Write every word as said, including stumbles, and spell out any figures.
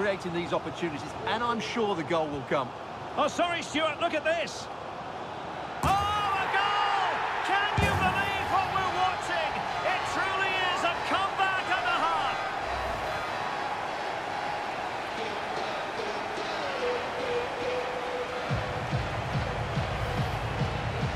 creating these opportunities, and I'm sure the goal will come. Oh, sorry, Stuart, look at this.